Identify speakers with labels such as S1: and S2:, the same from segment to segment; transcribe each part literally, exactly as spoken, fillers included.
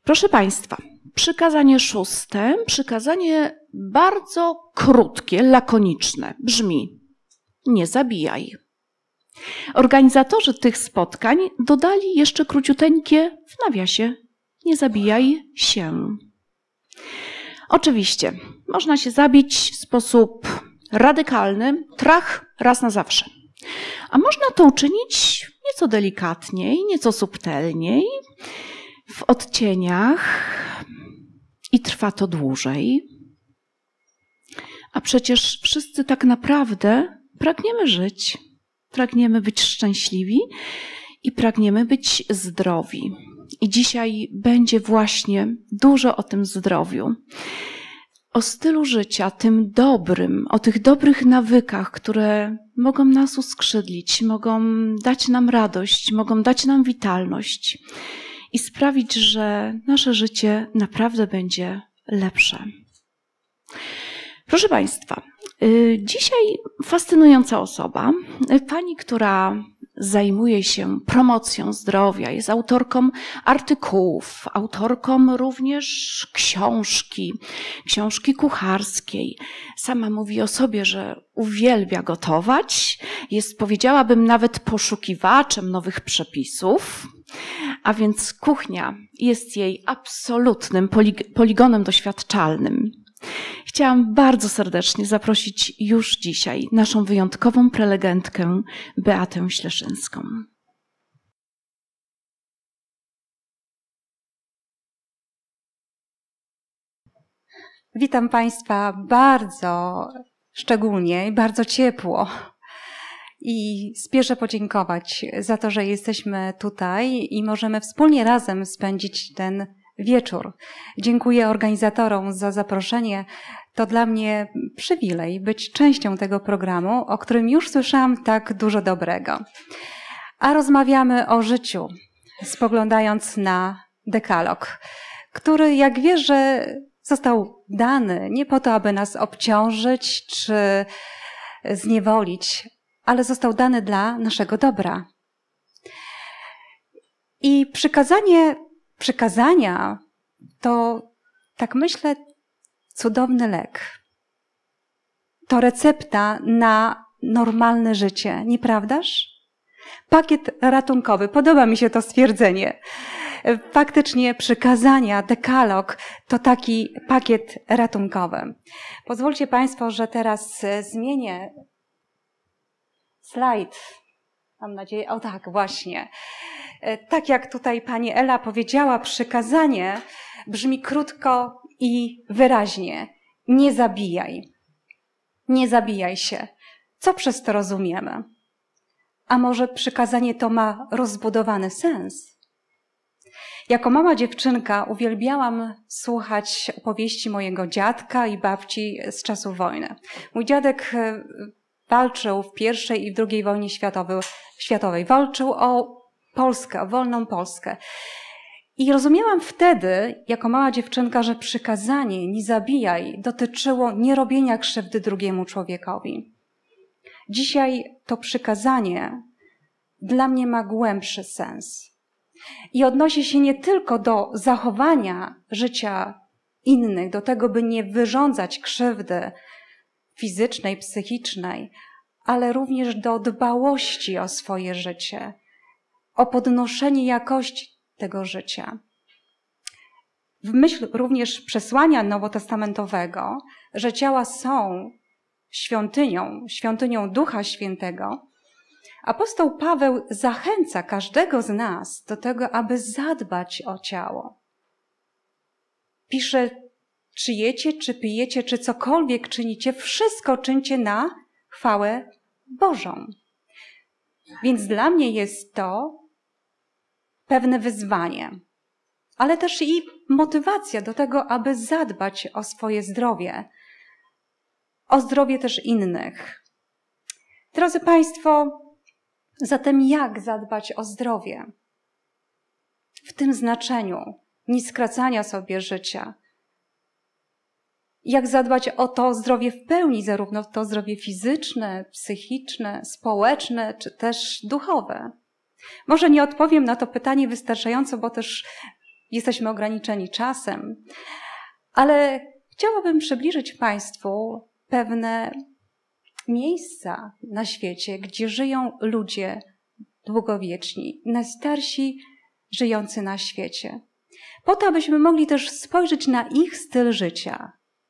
S1: Proszę Państwa, przykazanie szóste, przykazanie bardzo krótkie, lakoniczne, brzmi: nie zabijaj. Organizatorzy tych spotkań dodali jeszcze króciuteńkie w nawiasie: nie zabijaj się. Oczywiście można się zabić w sposób radykalny, trach, raz na zawsze. A można to uczynić nieco delikatniej, nieco subtelniej, w odcieniach i trwa to dłużej. A przecież wszyscy tak naprawdę pragniemy żyć, pragniemy być szczęśliwi i pragniemy być zdrowi. I dzisiaj będzie właśnie dużo o tym zdrowiu, o stylu życia, tym dobrym, o tych dobrych nawykach, które mogą nas uskrzydlić, mogą dać nam radość, mogą dać nam witalność i sprawić, że nasze życie naprawdę będzie lepsze. Proszę Państwa, dzisiaj fascynująca osoba, pani, która zajmuje się promocją zdrowia, jest autorką artykułów, autorką również książki, książki kucharskiej. Sama mówi o sobie, że uwielbia gotować, jest, powiedziałabym, nawet poszukiwaczem nowych przepisów, a więc kuchnia jest jej absolutnym polig- poligonem doświadczalnym. Chciałam bardzo serdecznie zaprosić już dzisiaj naszą wyjątkową prelegentkę Beatę Śleszyńską.
S2: Witam Państwa bardzo szczególnie i bardzo ciepło. I spieszę podziękować za to, że jesteśmy tutaj i możemy wspólnie razem spędzić ten wieczór. Dziękuję organizatorom za zaproszenie. To dla mnie przywilej być częścią tego programu, o którym już słyszałam tak dużo dobrego. A rozmawiamy o życiu, spoglądając na dekalog, który, jak wierzę, został dany nie po to, aby nas obciążyć czy zniewolić, ale został dany dla naszego dobra. I przykazanie Przykazania to, tak myślę, cudowny lek. To recepta na normalne życie, nieprawdaż? Pakiet ratunkowy, podoba mi się to stwierdzenie. Faktycznie przykazania, dekalog to taki pakiet ratunkowy. Pozwólcie Państwo, że teraz zmienię slajd. Mam nadzieję, o tak, właśnie. Tak jak tutaj pani Ela powiedziała, przykazanie brzmi krótko i wyraźnie. Nie zabijaj. Nie zabijaj się. Co przez to rozumiemy? A może przykazanie to ma rozbudowany sens? Jako mała dziewczynka uwielbiałam słuchać opowieści mojego dziadka i babci z czasów wojny. Mój dziadek walczył w pierwszej i w drugiej wojnie światowej. Walczył o Polskę, o wolną Polskę. I rozumiałam wtedy, jako mała dziewczynka, że przykazanie nie zabijaj dotyczyło nierobienia krzywdy drugiemu człowiekowi. Dzisiaj to przykazanie dla mnie ma głębszy sens. I odnosi się nie tylko do zachowania życia innych, do tego, by nie wyrządzać krzywdy fizycznej, psychicznej, ale również do dbałości o swoje życie, o podnoszenie jakości tego życia. W myśl również przesłania nowotestamentowego, że ciała są świątynią, świątynią Ducha Świętego, apostoł Paweł zachęca każdego z nas do tego, aby zadbać o ciało. Pisze: czy jecie, czy pijecie, czy cokolwiek czynicie, wszystko czyńcie na chwałę Bożą. Więc dla mnie jest to pewne wyzwanie, ale też i motywacja do tego, aby zadbać o swoje zdrowie, o zdrowie też innych. Drodzy Państwo, zatem jak zadbać o zdrowie? W tym znaczeniu nie skracania sobie życia. Jak zadbać o to zdrowie w pełni, zarówno to zdrowie fizyczne, psychiczne, społeczne, czy też duchowe? Może nie odpowiem na to pytanie wystarczająco, bo też jesteśmy ograniczeni czasem, ale chciałabym przybliżyć Państwu pewne miejsca na świecie, gdzie żyją ludzie długowieczni, najstarsi żyjący na świecie. Po to, abyśmy mogli też spojrzeć na ich styl życia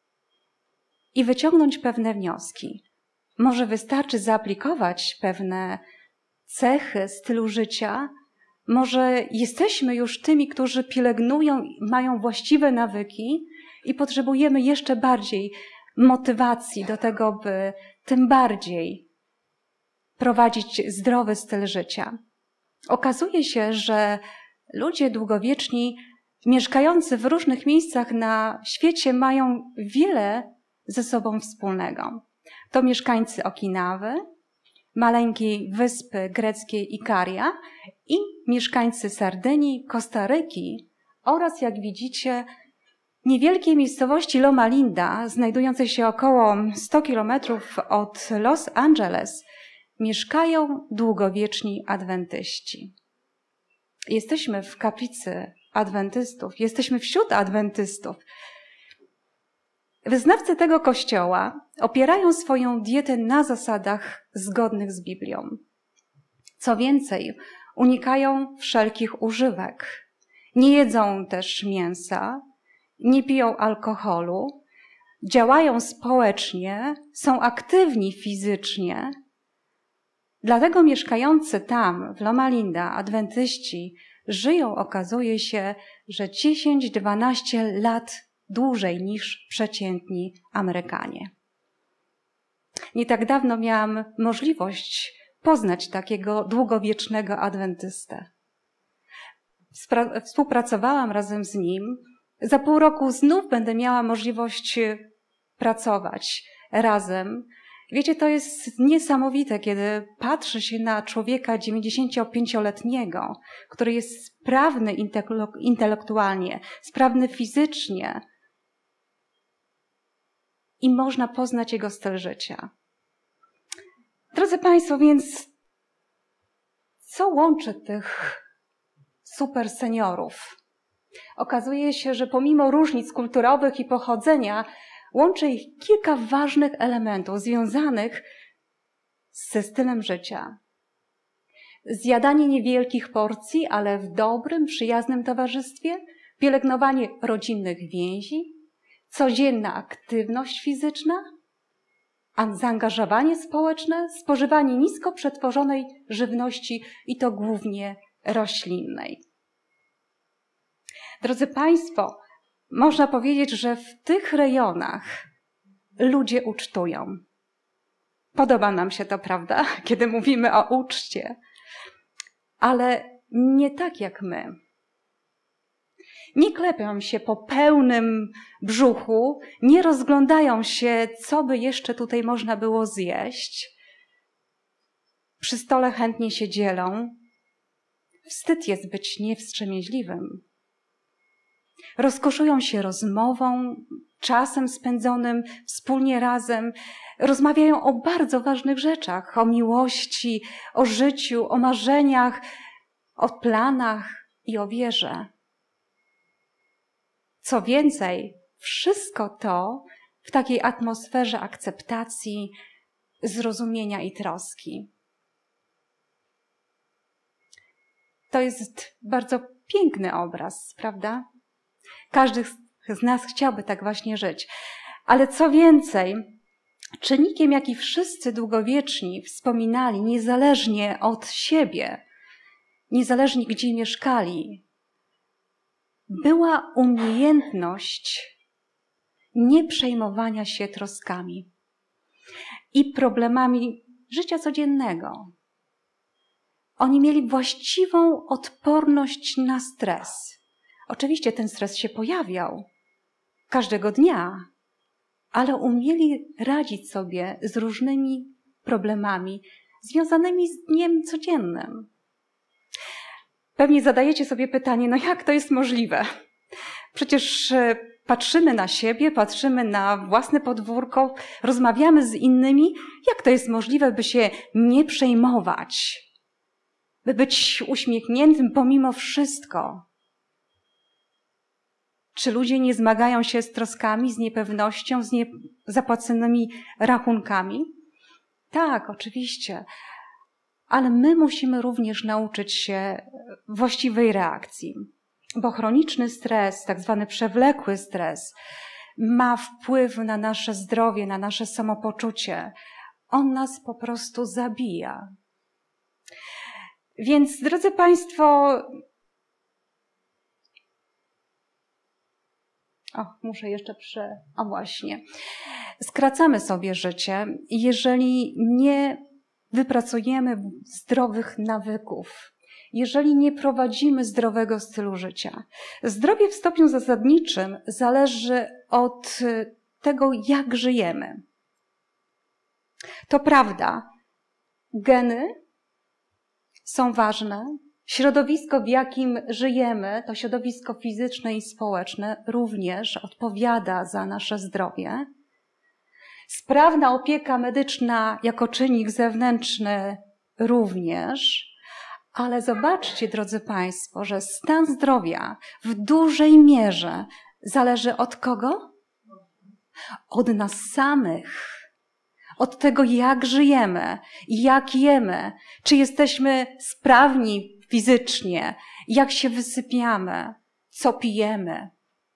S2: i wyciągnąć pewne wnioski. Może wystarczy zaaplikować pewne cechy stylu życia. Może jesteśmy już tymi, którzy pielęgnują, mają właściwe nawyki i potrzebujemy jeszcze bardziej motywacji do tego, by tym bardziej prowadzić zdrowy styl życia. Okazuje się, że ludzie długowieczni mieszkający w różnych miejscach na świecie mają wiele ze sobą wspólnego. To mieszkańcy Okinawy, maleńkiej wyspy greckiej Ikaria i mieszkańcy Sardynii, Kostaryki oraz, jak widzicie, niewielkiej miejscowości Loma Linda, znajdującej się około sto kilometrów od Los Angeles, mieszkają długowieczni adwentyści. Jesteśmy w kaplicy adwentystów, jesteśmy wśród adwentystów. Wyznawcy tego kościoła opierają swoją dietę na zasadach zgodnych z Biblią. Co więcej, unikają wszelkich używek. Nie jedzą też mięsa, nie piją alkoholu, działają społecznie, są aktywni fizycznie. Dlatego mieszkający tam, w Loma Linda, adwentyści żyją, okazuje się, że dziesięć do dwunastu lat dłużej niż przeciętni Amerykanie. Nie tak dawno miałam możliwość poznać takiego długowiecznego adwentystę. Współpracowałam razem z nim. Za pół roku znów będę miała możliwość pracować razem. Wiecie, to jest niesamowite, kiedy patrzy się na człowieka dziewięćdziesięciopięcioletniego, który jest sprawny intelektualnie, sprawny fizycznie i można poznać jego styl życia. Drodzy Państwo, więc co łączy tych super seniorów? Okazuje się, że pomimo różnic kulturowych i pochodzenia, łączy ich kilka ważnych elementów związanych ze stylem życia. Zjadanie niewielkich porcji, ale w dobrym, przyjaznym towarzystwie, pielęgnowanie rodzinnych więzi, codzienna aktywność fizyczna, zaangażowanie społeczne, spożywanie nisko przetworzonej żywności i to głównie roślinnej. Drodzy Państwo, można powiedzieć, że w tych rejonach ludzie ucztują. Podoba nam się to, prawda, kiedy mówimy o uczcie, ale nie tak jak my. Nie klepią się po pełnym brzuchu, nie rozglądają się, co by jeszcze tutaj można było zjeść. Przy stole chętnie się dzielą. Wstyd jest być niewstrzemięźliwym. Rozkoszują się rozmową, czasem spędzonym wspólnie razem. Rozmawiają o bardzo ważnych rzeczach, o miłości, o życiu, o marzeniach, o planach i o wierze. Co więcej, wszystko to w takiej atmosferze akceptacji, zrozumienia i troski. To jest bardzo piękny obraz, prawda? Każdy z nas chciałby tak właśnie żyć. Ale co więcej, czynnikiem, jaki wszyscy długowieczni wspominali, niezależnie od siebie, niezależnie gdzie mieszkali, była umiejętność nieprzejmowania się troskami i problemami życia codziennego. Oni mieli właściwą odporność na stres. Oczywiście ten stres się pojawiał każdego dnia, ale umieli radzić sobie z różnymi problemami związanymi z dniem codziennym. Pewnie zadajecie sobie pytanie, no jak to jest możliwe? Przecież patrzymy na siebie, patrzymy na własne podwórko, rozmawiamy z innymi. Jak to jest możliwe, by się nie przejmować? By być uśmiechniętym pomimo wszystko? Czy ludzie nie zmagają się z troskami, z niepewnością, z niezapłaconymi rachunkami? Tak, oczywiście. Ale my musimy również nauczyć się właściwej reakcji, bo chroniczny stres, tak zwany przewlekły stres, ma wpływ na nasze zdrowie, na nasze samopoczucie. On nas po prostu zabija. Więc, drodzy Państwo, o, muszę jeszcze prze... O właśnie. Skracamy sobie życie, jeżeli nie wypracujemy zdrowych nawyków, jeżeli nie prowadzimy zdrowego stylu życia. Zdrowie w stopniu zasadniczym zależy od tego, jak żyjemy. To prawda, geny są ważne, środowisko, w jakim żyjemy, to środowisko fizyczne i społeczne również odpowiada za nasze zdrowie. Sprawna opieka medyczna jako czynnik zewnętrzny również, ale zobaczcie, drodzy Państwo, że stan zdrowia w dużej mierze zależy od kogo? Od nas samych. Od tego, jak żyjemy, jak jemy, czy jesteśmy sprawni fizycznie, jak się wysypiamy, co pijemy.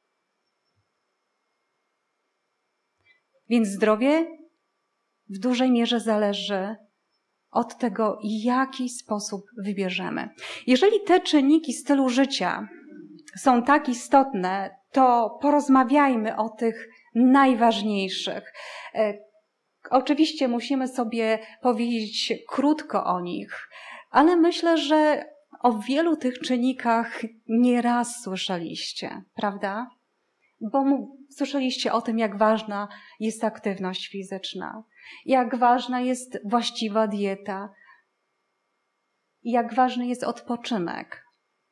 S2: Więc zdrowie w dużej mierze zależy od tego, jaki sposób wybierzemy. Jeżeli te czynniki stylu życia są tak istotne, to porozmawiajmy o tych najważniejszych. Oczywiście musimy sobie powiedzieć krótko o nich, ale myślę, że o wielu tych czynnikach nieraz słyszeliście, prawda? Bo słyszeliście o tym, jak ważna jest aktywność fizyczna, jak ważna jest właściwa dieta, jak ważny jest odpoczynek.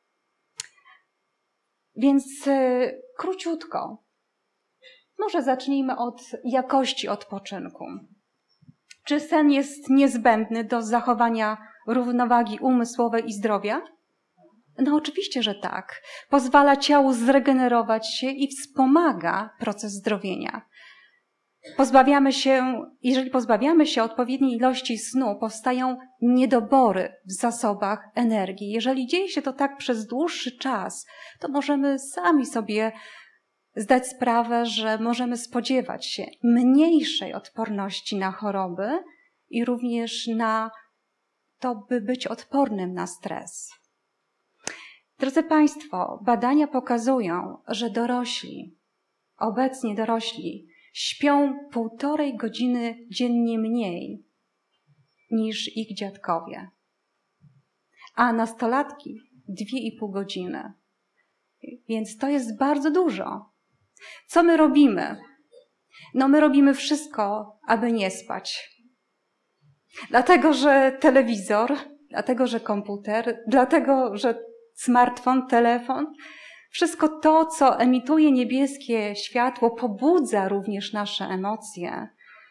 S2: Więc yy, króciutko, może zacznijmy od jakości odpoczynku. Czy sen jest niezbędny do zachowania równowagi umysłowej i zdrowia? No oczywiście, że tak. Pozwala ciału zregenerować się i wspomaga proces zdrowienia. Pozbawiamy się, jeżeli pozbawiamy się odpowiedniej ilości snu, powstają niedobory w zasobach energii. Jeżeli dzieje się to tak przez dłuższy czas, to możemy sami sobie zdać sprawę, że możemy spodziewać się mniejszej odporności na choroby i również na to, by być odpornym na stres. Drodzy Państwo, badania pokazują, że dorośli, obecnie dorośli, śpią półtorej godziny dziennie mniej niż ich dziadkowie, a nastolatki dwie i pół godziny. Więc to jest bardzo dużo. Co my robimy? No my robimy wszystko, aby nie spać. Dlatego, że telewizor, dlatego, że komputer, dlatego, że smartfon, telefon, wszystko to, co emituje niebieskie światło, pobudza również nasze emocje,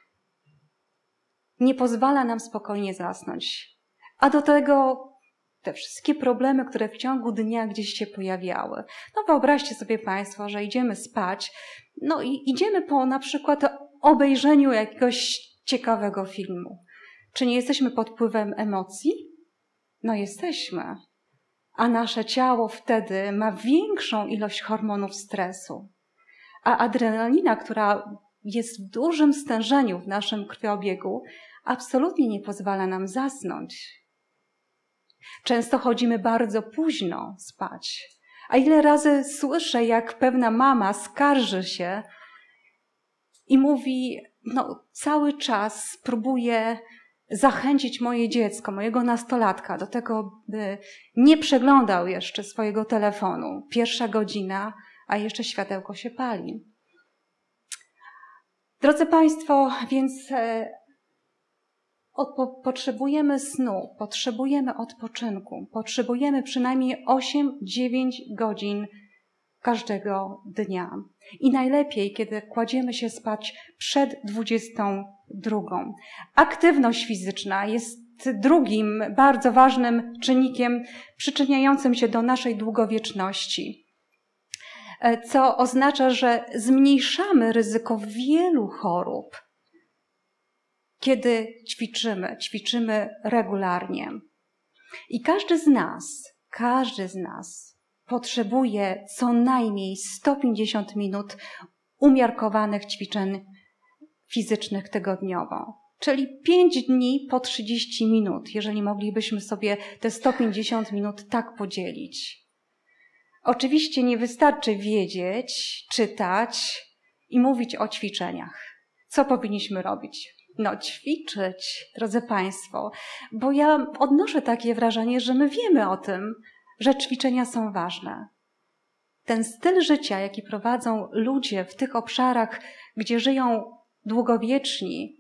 S2: nie pozwala nam spokojnie zasnąć. A do tego te wszystkie problemy, które w ciągu dnia gdzieś się pojawiały. No wyobraźcie sobie Państwo, że idziemy spać, no i idziemy po na przykład obejrzeniu jakiegoś ciekawego filmu. Czy nie jesteśmy pod wpływem emocji? No jesteśmy. A nasze ciało wtedy ma większą ilość hormonów stresu. A adrenalina, która jest w dużym stężeniu w naszym krwiobiegu, absolutnie nie pozwala nam zasnąć. Często chodzimy bardzo późno spać. A ile razy słyszę, jak pewna mama skarży się i mówi, no cały czas próbuję zachęcić moje dziecko, mojego nastolatka do tego, by nie przeglądał jeszcze swojego telefonu. Pierwsza godzina, a jeszcze światełko się pali. Drodzy Państwo, więc Odpo- potrzebujemy snu, potrzebujemy odpoczynku, potrzebujemy przynajmniej osiem do dziewięciu godzin każdego dnia. I najlepiej, kiedy kładziemy się spać przed dwudziestą drugą. Aktywność fizyczna jest drugim bardzo ważnym czynnikiem przyczyniającym się do naszej długowieczności. co oznacza, że zmniejszamy ryzyko wielu chorób, kiedy ćwiczymy, ćwiczymy regularnie. I każdy z nas, każdy z nas potrzebuje co najmniej sto pięćdziesiąt minut umiarkowanych ćwiczeń fizycznych tygodniowo. Czyli pięć dni po trzydzieści minut, jeżeli moglibyśmy sobie te sto pięćdziesiąt minut tak podzielić. Oczywiście nie wystarczy wiedzieć, czytać i mówić o ćwiczeniach. Co powinniśmy robić? No ćwiczyć, drodzy Państwo, bo ja odnoszę takie wrażenie, że my wiemy o tym, że ćwiczenia są ważne. Ten styl życia, jaki prowadzą ludzie w tych obszarach, gdzie żyją długowieczni,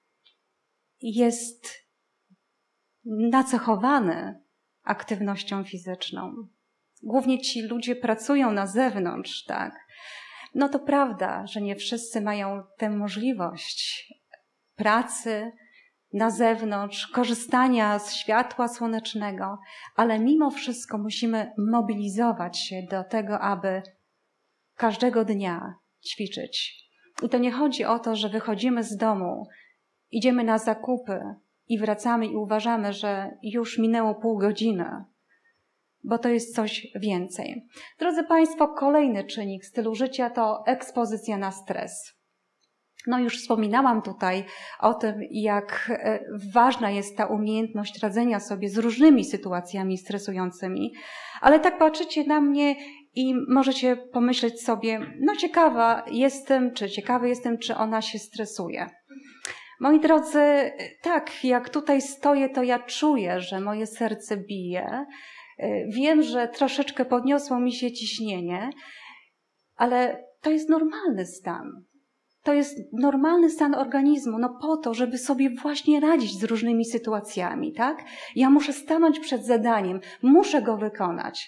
S2: jest nacechowany aktywnością fizyczną. Głównie ci ludzie pracują na zewnątrz, tak. No to prawda, że nie wszyscy mają tę możliwość pracy na zewnątrz, korzystania z światła słonecznego, ale mimo wszystko musimy mobilizować się do tego, aby każdego dnia ćwiczyć. I to nie chodzi o to, że wychodzimy z domu, idziemy na zakupy i wracamy i uważamy, że już minęło pół godziny, bo to jest coś więcej. Drodzy Państwo, kolejny czynnik stylu życia to ekspozycja na stres. No już wspominałam tutaj o tym, jak ważna jest ta umiejętność radzenia sobie z różnymi sytuacjami stresującymi, ale tak patrzycie na mnie i możecie pomyśleć sobie, no ciekawa jestem, czy ciekawy jestem, czy ona się stresuje. Moi drodzy, tak, jak tutaj stoję, to ja czuję, że moje serce bije. Wiem, że troszeczkę podniosło mi się ciśnienie, ale to jest normalny stan. To jest normalny stan organizmu, no po to, żeby sobie właśnie radzić z różnymi sytuacjami, tak? Ja muszę stanąć przed zadaniem, muszę go wykonać.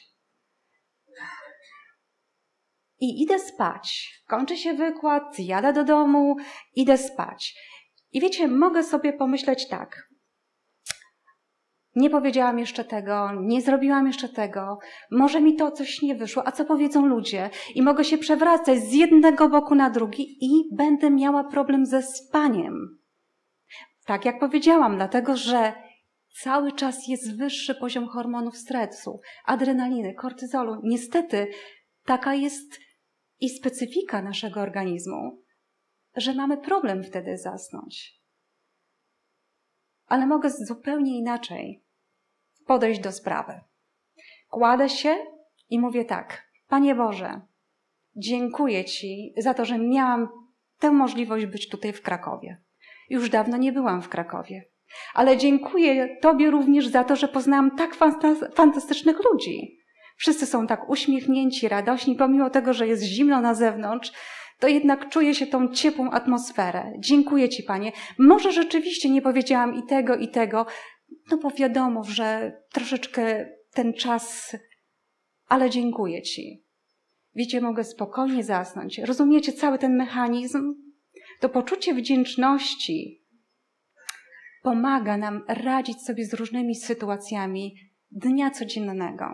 S2: I idę spać. Kończy się wykład, jadę do domu, idę spać. I wiecie, mogę sobie pomyśleć tak. Nie powiedziałam jeszcze tego, nie zrobiłam jeszcze tego, może mi to coś nie wyszło, a co powiedzą ludzie? I mogę się przewracać z jednego boku na drugi i będę miała problem ze spaniem. Tak jak powiedziałam, dlatego że cały czas jest wyższy poziom hormonów stresu, adrenaliny, kortyzolu. Niestety taka jest i specyfika naszego organizmu, że mamy problem wtedy zasnąć. Ale mogę zupełnie inaczej podejść do sprawy. Kładę się i mówię tak, Panie Boże, dziękuję Ci za to, że miałam tę możliwość być tutaj w Krakowie. Już dawno nie byłam w Krakowie, ale dziękuję Tobie również za to, że poznałam tak fantastycznych ludzi. Wszyscy są tak uśmiechnięci, radośni, pomimo tego, że jest zimno na zewnątrz, to jednak czuję się tą ciepłą atmosferę. Dziękuję Ci, Panie. Może rzeczywiście nie powiedziałam i tego, i tego, no bo wiadomo, że troszeczkę ten czas, ale dziękuję Ci. Wiecie, mogę spokojnie zasnąć. Rozumiecie cały ten mechanizm? To poczucie wdzięczności pomaga nam radzić sobie z różnymi sytuacjami dnia codziennego.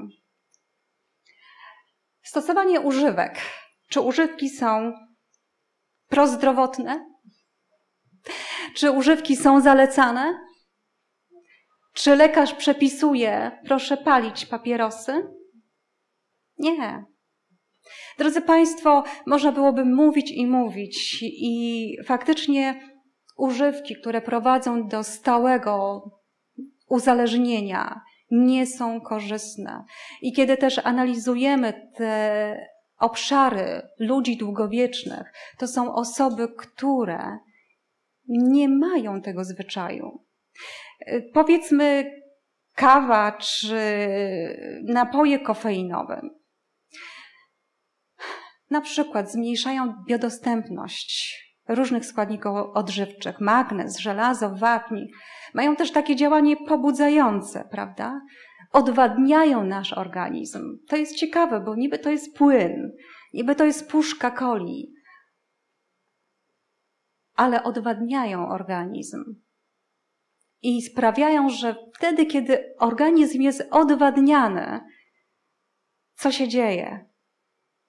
S2: Stosowanie używek. Czy używki są prozdrowotne? Czy używki są zalecane? Czy lekarz przepisuje, proszę palić papierosy? Nie. Drodzy Państwo, można byłoby mówić i mówić i faktycznie używki, które prowadzą do stałego uzależnienia, nie są korzystne. I kiedy też analizujemy te obszary ludzi długowiecznych, to są osoby, które nie mają tego zwyczaju. Powiedzmy kawa czy napoje kofeinowe. Na przykład zmniejszają biodostępność różnych składników odżywczych, magnez, żelazo, wapń. Mają też takie działanie pobudzające, prawda? Odwadniają nasz organizm. To jest ciekawe, bo niby to jest płyn, niby to jest puszka coli, ale odwadniają organizm. I sprawiają, że wtedy, kiedy organizm jest odwadniany, co się dzieje?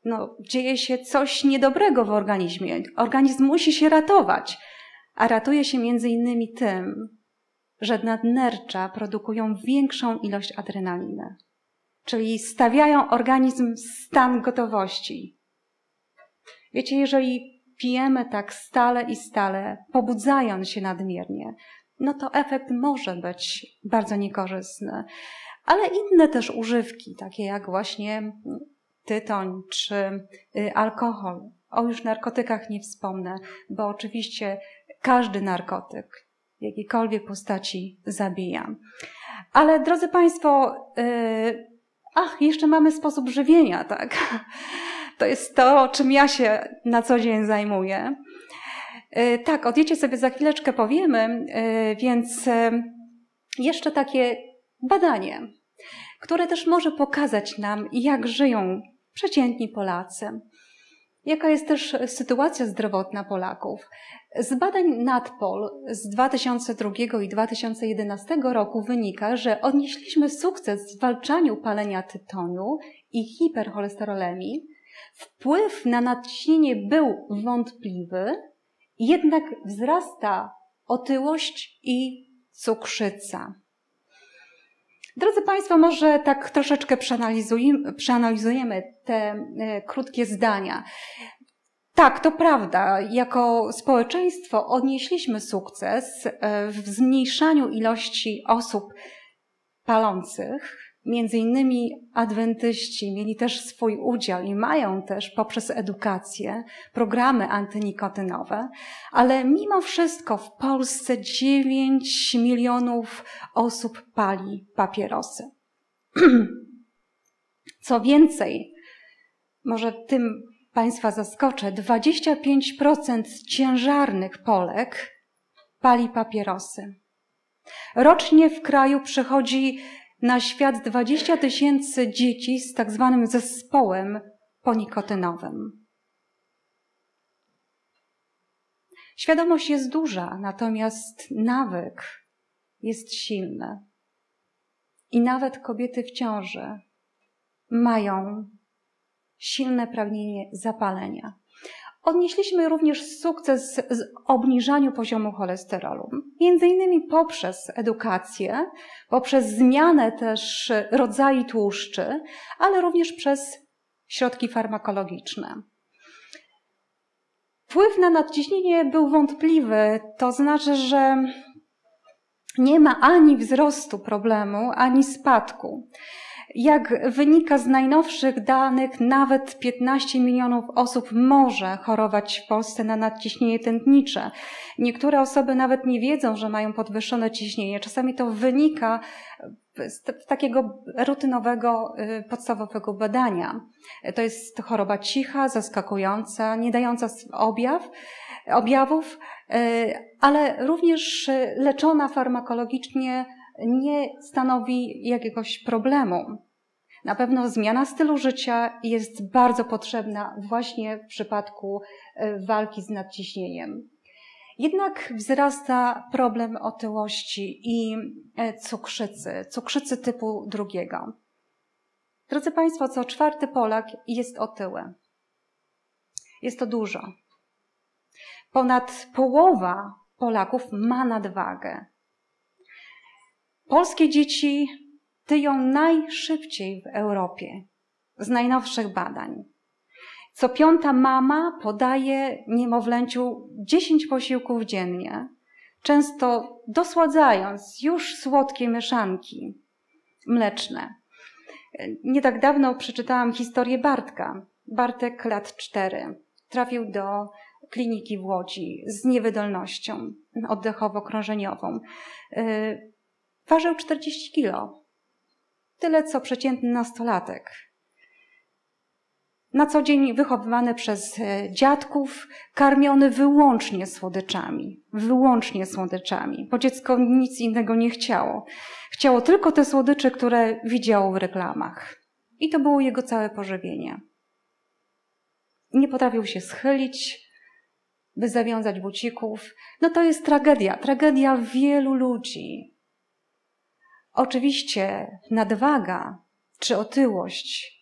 S2: no, dzieje się coś niedobrego w organizmie. Organizm musi się ratować, a ratuje się między innymi tym, że nadnercza produkują większą ilość adrenaliny, czyli stawiają organizm w stan gotowości. Wiecie, jeżeli pijemy tak stale i stale, pobudzając się nadmiernie, no to efekt może być bardzo niekorzystny. Ale inne też używki, takie jak właśnie tytoń czy alkohol. O już narkotykach nie wspomnę, bo oczywiście każdy narkotyk w jakiejkolwiek postaci zabija. Ale drodzy Państwo, yy, ach, jeszcze mamy sposób żywienia, tak? To jest to, czym ja się na co dzień zajmuję. Yy, tak, o diecie sobie za chwileczkę powiemy, yy, więc yy, jeszcze takie badanie, które też może pokazać nam, jak żyją przeciętni Polacy. Jaka jest też sytuacja zdrowotna Polaków? Z badań NATPOL z dwa tysiące drugiego i dwa tysiące jedenastego roku wynika, że odnieśliśmy sukces w zwalczaniu palenia tytoniu i hipercholesterolemii. Wpływ na nadciśnienie był wątpliwy, jednak wzrasta otyłość i cukrzyca. Drodzy Państwo, może tak troszeczkę przeanalizujemy, przeanalizujemy te e, krótkie zdania. Tak, to prawda, jako społeczeństwo odnieśliśmy sukces e, w zmniejszaniu ilości osób palących. Między innymi adwentyści mieli też swój udział i mają też poprzez edukację programy antynikotynowe, ale mimo wszystko w Polsce dziewięć milionów osób pali papierosy. Co więcej, może tym Państwa zaskoczę, dwadzieścia pięć procent ciężarnych Polek pali papierosy. Rocznie w kraju przychodzi na świat dwadzieścia tysięcy dzieci z tak zwanym zespołem ponikotynowym. Świadomość jest duża, natomiast nawyk jest silny. I nawet kobiety w ciąży mają silne pragnienie zapalenia. Odnieśliśmy również sukces w obniżaniu poziomu cholesterolu, między innymi poprzez edukację, poprzez zmianę też rodzaju tłuszczy, ale również przez środki farmakologiczne. Wpływ na nadciśnienie był wątpliwy, to znaczy, że nie ma ani wzrostu problemu, ani spadku. Jak wynika z najnowszych danych, nawet piętnaście milionów osób może chorować w Polsce na nadciśnienie tętnicze. Niektóre osoby nawet nie wiedzą, że mają podwyższone ciśnienie. Czasami to wynika z takiego rutynowego, podstawowego badania. To jest choroba cicha, zaskakująca, nie dająca objaw, objawów, ale również leczona farmakologicznie nie stanowi jakiegoś problemu. Na pewno zmiana stylu życia jest bardzo potrzebna właśnie w przypadku walki z nadciśnieniem. Jednak wzrasta problem otyłości i cukrzycy, cukrzycy typu drugiego. Drodzy Państwo, co czwarty Polak jest otyły. Jest to dużo. Ponad połowa Polaków ma nadwagę. Polskie dzieci tyją najszybciej w Europie z najnowszych badań. Co piąta mama podaje niemowlęciu dziesięć posiłków dziennie, często dosładzając już słodkie mieszanki mleczne. Nie tak dawno przeczytałam historię Bartka. Bartek lat cztery. Trafił do kliniki w Łodzi z niewydolnością oddechowo-krążeniową. Ważył czterdzieści kilo. Tyle, co przeciętny nastolatek. Na co dzień wychowywany przez dziadków, karmiony wyłącznie słodyczami. Wyłącznie słodyczami, bo dziecko nic innego nie chciało. Chciało tylko te słodycze, które widziało w reklamach. I to było jego całe pożywienie. Nie potrafił się schylić, by zawiązać bucików. No to jest tragedia. Tragedia wielu ludzi. Oczywiście nadwaga czy otyłość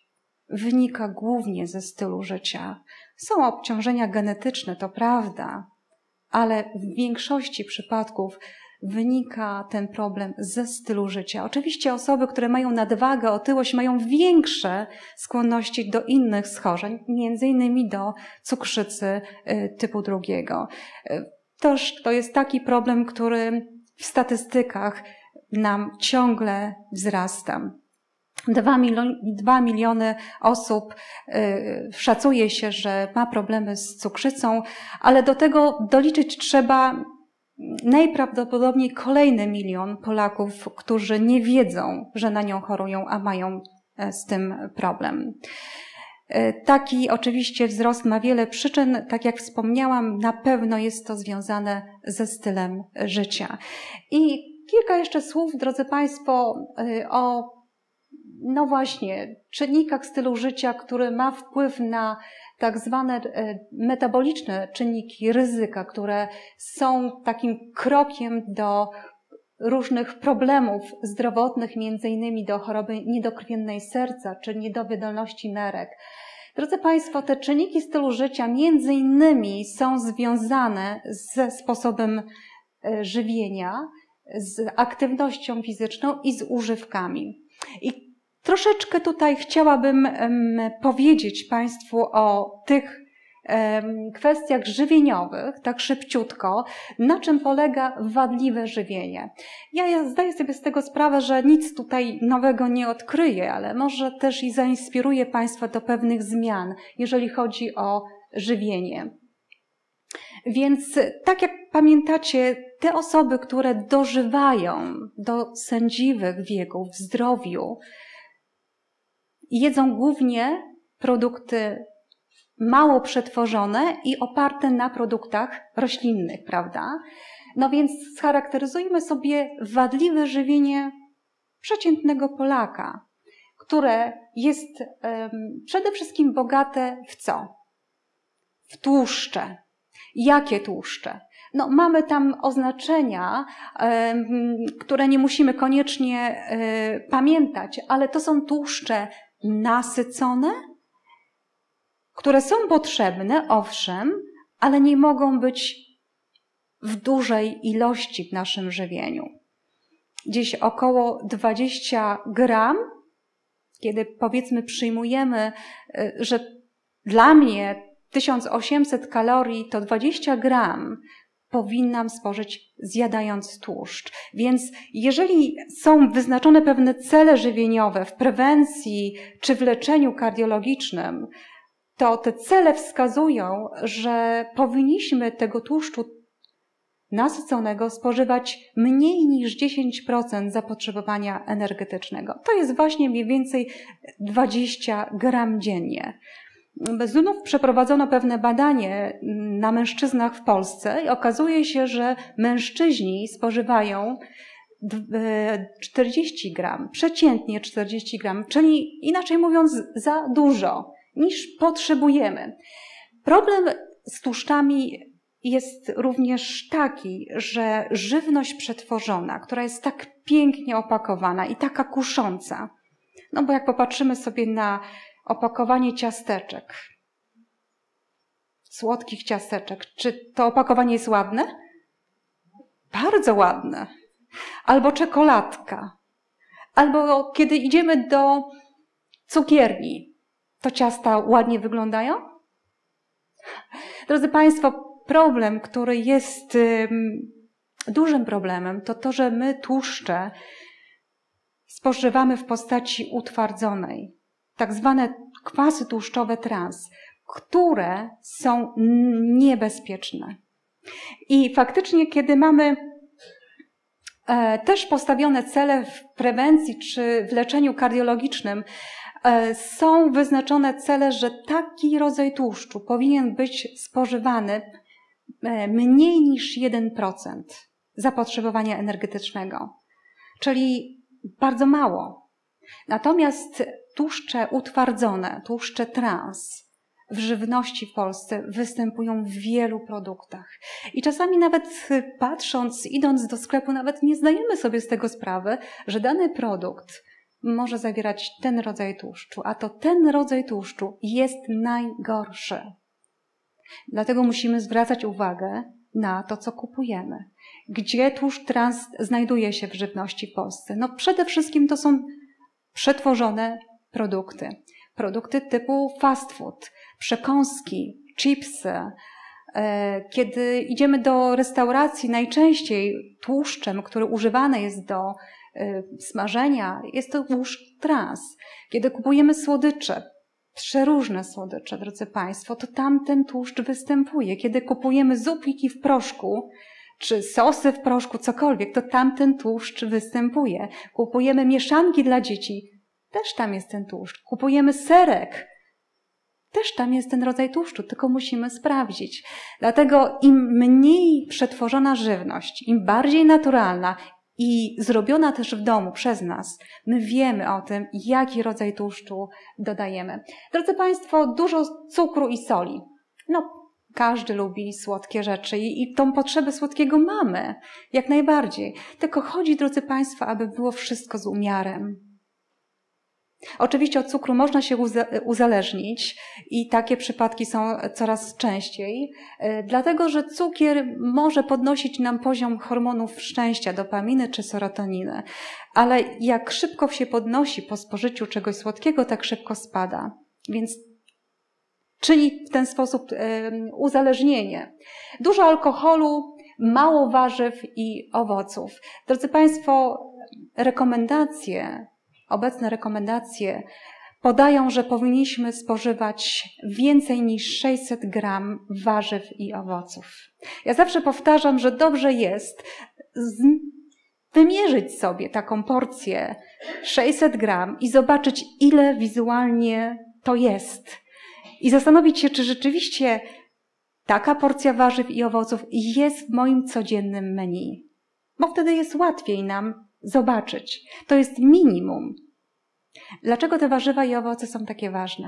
S2: wynika głównie ze stylu życia. Są obciążenia genetyczne, to prawda, ale w większości przypadków wynika ten problem ze stylu życia. Oczywiście osoby, które mają nadwagę, otyłość, mają większe skłonności do innych schorzeń, między innymi do cukrzycy typu drugiego. Toż to jest taki problem, który w statystykach nam ciągle wzrasta. Dwa, milion, dwa miliony osób y, szacuje się, że ma problemy z cukrzycą, ale do tego doliczyć trzeba najprawdopodobniej kolejny milion Polaków, którzy nie wiedzą, że na nią chorują, a mają z tym problem. Taki oczywiście wzrost ma wiele przyczyn. Tak jak wspomniałam, na pewno jest to związane ze stylem życia. I kilka jeszcze słów, drodzy Państwo, o, no właśnie, czynnikach stylu życia, który ma wpływ na tak zwane metaboliczne czynniki ryzyka, które są takim krokiem do różnych problemów zdrowotnych, między innymi do choroby niedokrwiennej serca czy niedowydolności nerek. Drodzy Państwo, te czynniki stylu życia między innymi są związane ze sposobem żywienia, z aktywnością fizyczną i z używkami. I troszeczkę tutaj chciałabym um, powiedzieć Państwu o tych um, kwestiach żywieniowych, tak szybciutko, na czym polega wadliwe żywienie. Ja, ja zdaję sobie z tego sprawę, że nic tutaj nowego nie odkryję, ale może też i zainspiruję Państwa do pewnych zmian, jeżeli chodzi o żywienie. Więc tak jak pamiętacie, te osoby, które dożywają do sędziwych wieków w zdrowiu, jedzą głównie produkty mało przetworzone i oparte na produktach roślinnych, prawda? No więc scharakteryzujmy sobie wadliwe żywienie przeciętnego Polaka, które jest um, przede wszystkim bogate w co? W tłuszcze. Jakie tłuszcze? No, mamy tam oznaczenia, um, które nie musimy koniecznie um, pamiętać, ale to są tłuszcze nasycone, które są potrzebne, owszem, ale nie mogą być w dużej ilości w naszym żywieniu. Gdzieś około dwadzieścia gram, kiedy powiedzmy przyjmujemy, że dla mnie tysiąc osiemset kalorii to dwadzieścia gram powinnam spożyć zjadając tłuszcz. Więc jeżeli są wyznaczone pewne cele żywieniowe w prewencji czy w leczeniu kardiologicznym, to te cele wskazują, że powinniśmy tego tłuszczu nasyconego spożywać mniej niż dziesięć procent zapotrzebowania energetycznego. To jest właśnie mniej więcej dwadzieścia gram dziennie. Znów przeprowadzono pewne badanie na mężczyznach w Polsce i okazuje się, że mężczyźni spożywają czterdzieści gram, przeciętnie czterdzieści gram, czyli inaczej mówiąc za dużo niż potrzebujemy. Problem z tłuszczami jest również taki, że żywność przetworzona, która jest tak pięknie opakowana i taka kusząca, no bo jak popatrzymy sobie na opakowanie ciasteczek, słodkich ciasteczek, czy to opakowanie jest ładne? Bardzo ładne. Albo czekoladka. Albo kiedy idziemy do cukierni, to ciasta ładnie wyglądają? Drodzy Państwo, problem, który jest um, dużym problemem, to to, że my tłuszcze spożywamy w postaci utwardzonej. Tak zwane kwasy tłuszczowe trans, które są niebezpieczne. I faktycznie, kiedy mamy e, też postawione cele w prewencji czy w leczeniu kardiologicznym, e, są wyznaczone cele, że taki rodzaj tłuszczu powinien być spożywany e, mniej niż jeden procent zapotrzebowania energetycznego, czyli bardzo mało. Natomiast tłuszcze utwardzone, tłuszcze trans w żywności w Polsce występują w wielu produktach. I czasami nawet patrząc, idąc do sklepu, nawet nie zdajemy sobie z tego sprawy, że dany produkt może zawierać ten rodzaj tłuszczu, a to ten rodzaj tłuszczu jest najgorszy. Dlatego musimy zwracać uwagę na to, co kupujemy. Gdzie tłuszcz trans znajduje się w żywności w Polsce? No przede wszystkim to są przetworzone produkty. Produkty typu fast food, przekąski, chipsy. Kiedy idziemy do restauracji, najczęściej tłuszczem, który używany jest do smażenia, jest to tłuszcz trans. Kiedy kupujemy słodycze, przeróżne słodycze, drodzy Państwo, to tamten tłuszcz występuje. Kiedy kupujemy zupiki w proszku, czy sosy w proszku, cokolwiek, to tamten tłuszcz występuje. Kupujemy mieszanki dla dzieci, też tam jest ten tłuszcz. Kupujemy serek, też tam jest ten rodzaj tłuszczu, tylko musimy sprawdzić. Dlatego im mniej przetworzona żywność, im bardziej naturalna i zrobiona też w domu przez nas, my wiemy o tym, jaki rodzaj tłuszczu dodajemy. Drodzy Państwo, dużo cukru i soli. No, każdy lubi słodkie rzeczy i, i tą potrzebę słodkiego mamy, jak najbardziej. Tylko chodzi, drodzy Państwo, aby było wszystko z umiarem. Oczywiście od cukru można się uzależnić i takie przypadki są coraz częściej, dlatego że cukier może podnosić nam poziom hormonów szczęścia, dopaminy czy serotoniny, ale jak szybko się podnosi po spożyciu czegoś słodkiego, tak szybko spada, więc czyni w ten sposób uzależnienie. Dużo alkoholu, mało warzyw i owoców. Drodzy Państwo, rekomendacje Obecne rekomendacje podają, że powinniśmy spożywać więcej niż sześćset gram warzyw i owoców. Ja zawsze powtarzam, że dobrze jest wymierzyć sobie taką porcję sześćset gram i zobaczyć, ile wizualnie to jest. I zastanowić się, czy rzeczywiście taka porcja warzyw i owoców jest w moim codziennym menu. Bo wtedy jest łatwiej nam zobaczyć. To jest minimum. Dlaczego te warzywa i owoce są takie ważne?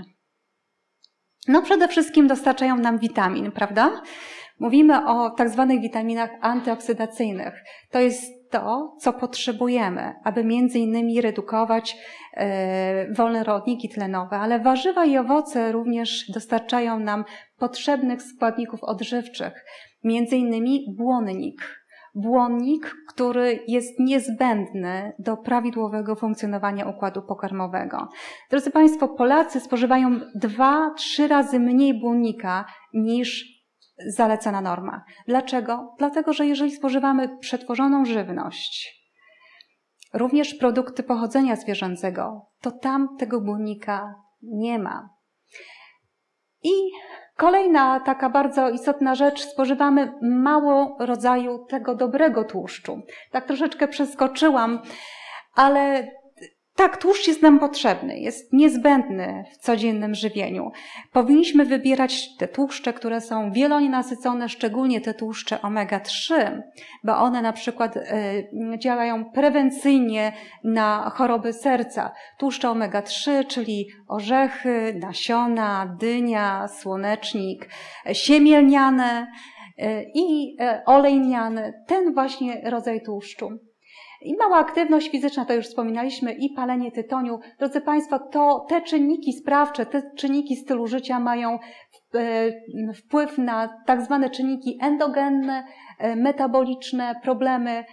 S2: No przede wszystkim dostarczają nam witamin, prawda? Mówimy o tak zwanych witaminach antyoksydacyjnych. To jest to, co potrzebujemy, aby między innymi redukować e, wolne rodniki tlenowe, ale warzywa i owoce również dostarczają nam potrzebnych składników odżywczych, między innymi błonnik. Błonnik, który jest niezbędny do prawidłowego funkcjonowania układu pokarmowego. Drodzy Państwo, Polacy spożywają dwa, trzy razy mniej błonnika niż zalecana norma. Dlaczego? Dlatego, że jeżeli spożywamy przetworzoną żywność, również produkty pochodzenia zwierzęcego, to tam tego błonnika nie ma. I kolejna taka bardzo istotna rzecz, spożywamy mało rodzaju tego dobrego tłuszczu. Tak troszeczkę przeskoczyłam, ale tak, tłuszcz jest nam potrzebny, jest niezbędny w codziennym żywieniu. Powinniśmy wybierać te tłuszcze, które są wielonienasycone, szczególnie te tłuszcze omega trzy, bo one na przykład y, działają prewencyjnie na choroby serca. Tłuszcze omega trzy, czyli orzechy, nasiona, dynia, słonecznik, siemię lniane y, i y, olej lniany, ten właśnie rodzaj tłuszczu. I mała aktywność fizyczna, to już wspominaliśmy, i palenie tytoniu. Drodzy Państwo, to te czynniki sprawcze, te czynniki stylu życia mają wpływ na tak zwane czynniki endogenne, metaboliczne, problemy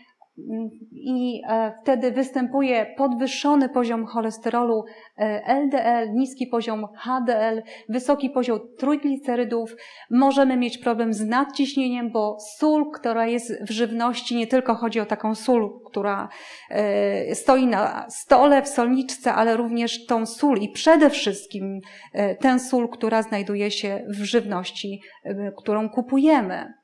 S2: i wtedy występuje podwyższony poziom cholesterolu L D L, niski poziom H D L, wysoki poziom trójglicerydów. Możemy mieć problem z nadciśnieniem, bo sól, która jest w żywności, nie tylko chodzi o taką sól, która stoi na stole w solniczce, ale również tą sól i przede wszystkim tę sól, która znajduje się w żywności, którą kupujemy.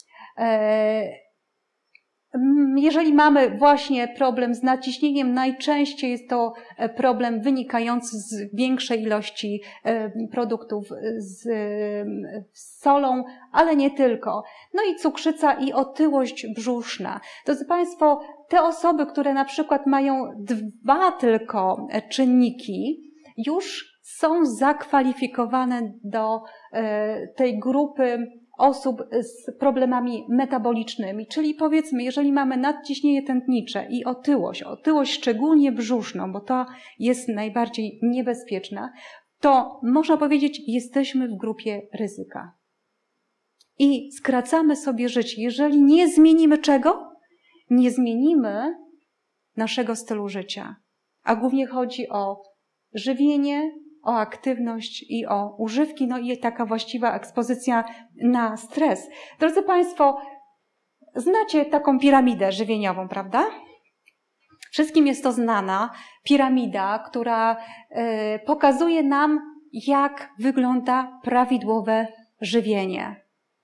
S2: Jeżeli mamy właśnie problem z nadciśnieniem, najczęściej jest to problem wynikający z większej ilości produktów z solą, ale nie tylko. No i cukrzyca i otyłość brzuszna. Drodzy Państwo, te osoby, które na przykład mają dwa tylko czynniki, już są zakwalifikowane do tej grupy osób z problemami metabolicznymi, czyli powiedzmy, jeżeli mamy nadciśnienie tętnicze i otyłość, otyłość szczególnie brzuszną, bo to jest najbardziej niebezpieczna, to można powiedzieć, jesteśmy w grupie ryzyka. I skracamy sobie życie. Jeżeli nie zmienimy czego? Nie zmienimy naszego stylu życia. A głównie chodzi o żywienie, o aktywność i o używki, no i taka właściwa ekspozycja na stres. Drodzy Państwo, znacie taką piramidę żywieniową, prawda? Wszystkim jest to znana piramida, która y, pokazuje nam, jak wygląda prawidłowe żywienie.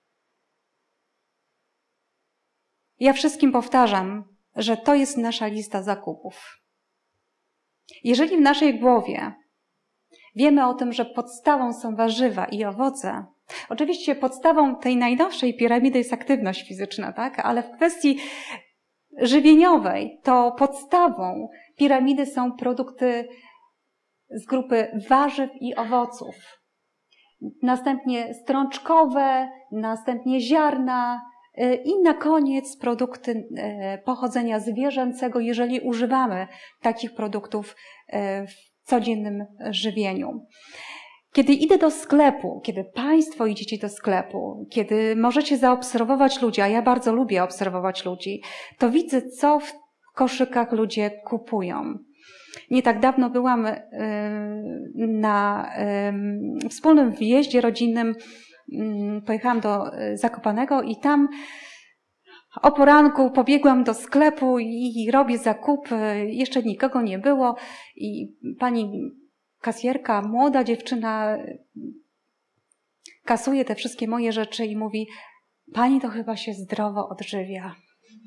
S2: Ja wszystkim powtarzam, że to jest nasza lista zakupów. Jeżeli w naszej głowie wiemy o tym, że podstawą są warzywa i owoce, oczywiście podstawą tej najnowszej piramidy jest aktywność fizyczna, tak? Ale w kwestii żywieniowej to podstawą piramidy są produkty z grupy warzyw i owoców. Następnie strączkowe, następnie ziarna i na koniec produkty pochodzenia zwierzęcego, jeżeli używamy takich produktów w codziennym żywieniu. Kiedy idę do sklepu, kiedy Państwo idziecie do sklepu, kiedy możecie zaobserwować ludzi, a ja bardzo lubię obserwować ludzi, to widzę, co w koszykach ludzie kupują. Nie tak dawno byłam na wspólnym wyjeździe rodzinnym, pojechałam do Zakopanego i tam o poranku pobiegłam do sklepu i robię zakupy. Jeszcze nikogo nie było i pani kasjerka, młoda dziewczyna, kasuje te wszystkie moje rzeczy i mówi: pani to chyba się zdrowo odżywia.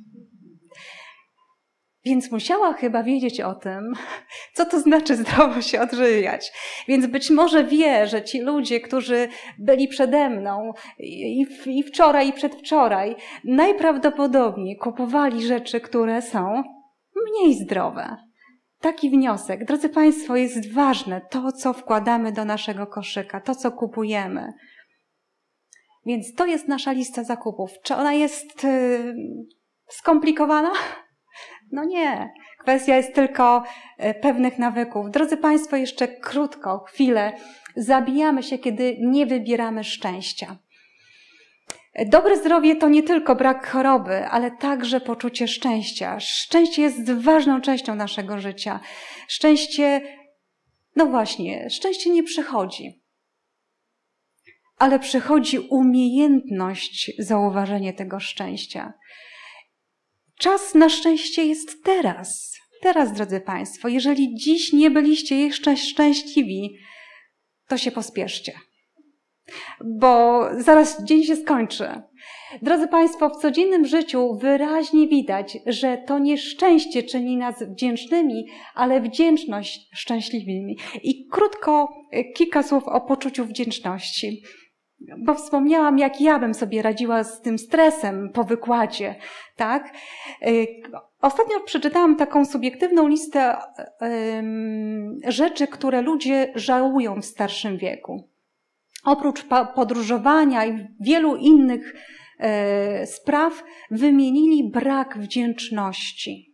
S2: Więc musiała chyba wiedzieć o tym, co to znaczy zdrowo się odżywiać. Więc być może wie, że ci ludzie, którzy byli przede mną i, i wczoraj, i przedwczoraj, najprawdopodobniej kupowali rzeczy, które są mniej zdrowe. Taki wniosek. Drodzy Państwo, jest ważne to, co wkładamy do naszego koszyka, to, co kupujemy. Więc to jest nasza lista zakupów. Czy ona jest yy, skomplikowana? No nie. Kwestia jest tylko pewnych nawyków. Drodzy Państwo, jeszcze krótko, chwilę. Zabijamy się, kiedy nie wybieramy szczęścia. Dobre zdrowie to nie tylko brak choroby, ale także poczucie szczęścia. Szczęście jest ważną częścią naszego życia. Szczęście, no właśnie, szczęście nie przychodzi. Ale przychodzi umiejętność zauważenia tego szczęścia. Czas na szczęście jest teraz. Teraz, drodzy Państwo, jeżeli dziś nie byliście jeszcze szczęśliwi, to się pospieszcie. Bo zaraz dzień się skończy. Drodzy Państwo, w codziennym życiu wyraźnie widać, że to nie szczęście czyni nas wdzięcznymi, ale wdzięczność szczęśliwymi. I krótko kilka słów o poczuciu wdzięczności. Bo wspomniałam, jak ja bym sobie radziła z tym stresem po wykładzie, tak? Ostatnio przeczytałam taką subiektywną listę um, rzeczy, które ludzie żałują w starszym wieku. Oprócz podróżowania i wielu innych e, spraw wymienili brak wdzięczności.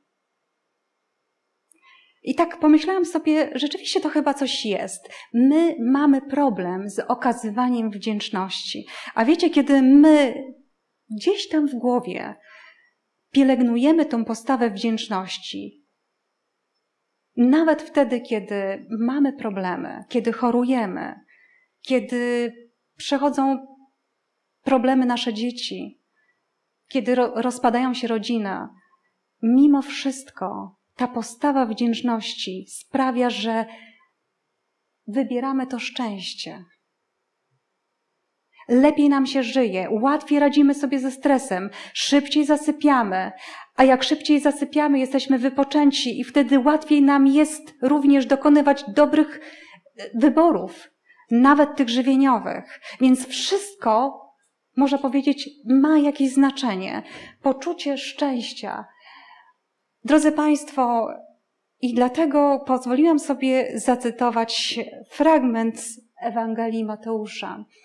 S2: I tak pomyślałam sobie, rzeczywiście to chyba coś jest. My mamy problem z okazywaniem wdzięczności. A wiecie, kiedy my gdzieś tam w głowie pielęgnujemy tą postawę wdzięczności, nawet wtedy, kiedy mamy problemy, kiedy chorujemy, kiedy przechodzą problemy nasze dzieci, kiedy ro- rozpadają się rodziny, mimo wszystko ta postawa wdzięczności sprawia, że wybieramy to szczęście. Lepiej nam się żyje, łatwiej radzimy sobie ze stresem, szybciej zasypiamy, a jak szybciej zasypiamy, jesteśmy wypoczęci i wtedy łatwiej nam jest również dokonywać dobrych wyborów, nawet tych żywieniowych. Więc wszystko, można powiedzieć, ma jakieś znaczenie. Poczucie szczęścia. Drodzy Państwo, i dlatego pozwoliłam sobie zacytować fragment z Ewangelii Mateusza.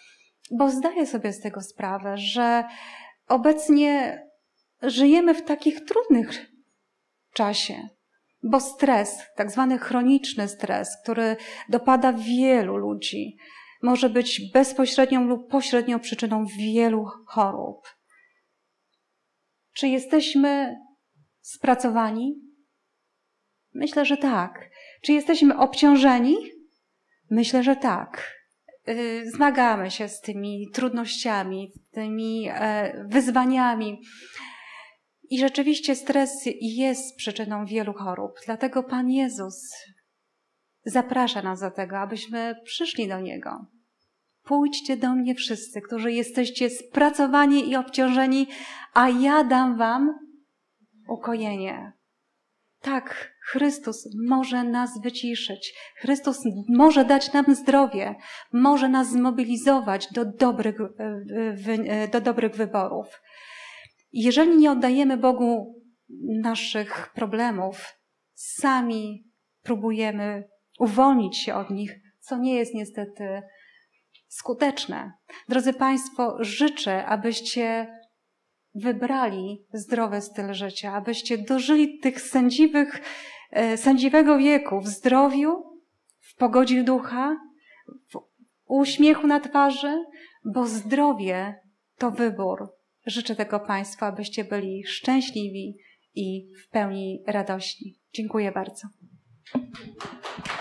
S2: bo zdaję sobie z tego sprawę, że obecnie żyjemy w takich trudnych czasie, bo stres, tak zwany chroniczny stres, który dopada wielu ludzi, może być bezpośrednią lub pośrednią przyczyną wielu chorób. Czy jesteśmy spracowani? Myślę, że tak. Czy jesteśmy obciążeni? Myślę, że tak. Zmagamy się z tymi trudnościami, tymi wyzwaniami. I rzeczywiście stres jest przyczyną wielu chorób. Dlatego Pan Jezus zaprasza nas do tego, abyśmy przyszli do Niego. Pójdźcie do mnie wszyscy, którzy jesteście spracowani i obciążeni, a ja dam wam ukojenie. Tak, Chrystus może nas wyciszyć. Chrystus może dać nam zdrowie. Może nas zmobilizować do dobrych, do dobrych wyborów. Jeżeli nie oddajemy Bogu naszych problemów, sami próbujemy uwolnić się od nich, co nie jest niestety skuteczne. Drodzy Państwo, życzę, abyście wybrali zdrowy styl życia, abyście dożyli tych sędziwych, sędziwego wieku w zdrowiu, w pogodzie ducha, w uśmiechu na twarzy, bo zdrowie to wybór. Życzę tego Państwu, abyście byli szczęśliwi i w pełni radośni. Dziękuję bardzo.